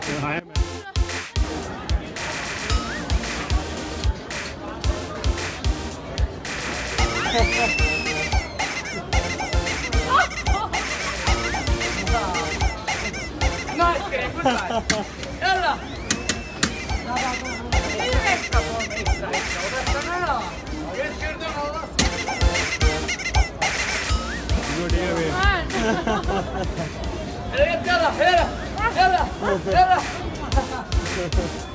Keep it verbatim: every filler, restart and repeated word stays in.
Jajamän. Naiskelee kukaan. Jalla! Ei rekka pomissa, että otetaan nää. Keskirtyn alas. Good evening. Jalla, jalla, jalla, jalla.